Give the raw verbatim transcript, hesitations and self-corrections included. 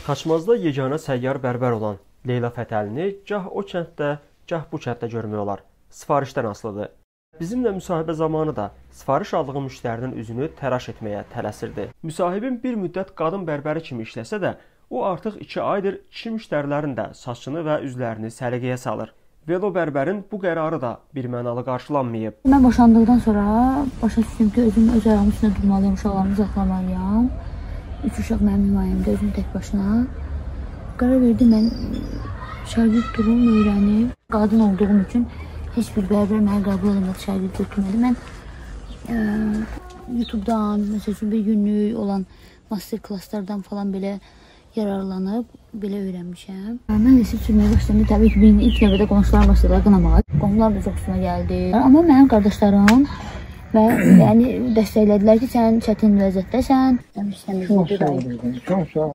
Xaçmazda yeganə səyyar bərbər olan Leyla Fətəlini gah o kənddə, gah bu kənddə görmək olar. Sifarişdən asılıdır. Bizimlə müsahibə zamanı da sifariş aldığı müştərinin üzünü təraş etməyə tələsirdi. Müsahibim bir müddət qadın bərbəri kimi işləsə də, o artıq iki aydır kişi müştərilərin də saçını və üzlərini səliqəyə salır. Velo bərbərin bu qərarı da birmənalı qarşılanmayıb. Mən boşandıqdan sonra başa düşdüm ki, özüm öz ayağımın üstündə durmalıyam, uşaqlarımı saxlamalıyam. Üç uşaq mənim himayəmdə, özüm tək başına. Qərar verdim, mən şagird durum öyrənib. Qadın olduğum üçün heç bir bərbər mənə qəbul olmadı, şagird götürmədi. Mən e, YouTube-dan, məsəl üçün bir günlük olan master klasslardan falan belə yararlanıb, belə öyrənmişəm. Mən resept sürməyə başlayanda təbii ki, ilk növbədə qonşularım başladılar qınamağa. Qonşular da çox üstümə gəldi. Amma mənim qardaşlarım və yəni dəstəklədilər ki, sən çətin vəziyyətdəsən. Mən istəmirdim bir ay.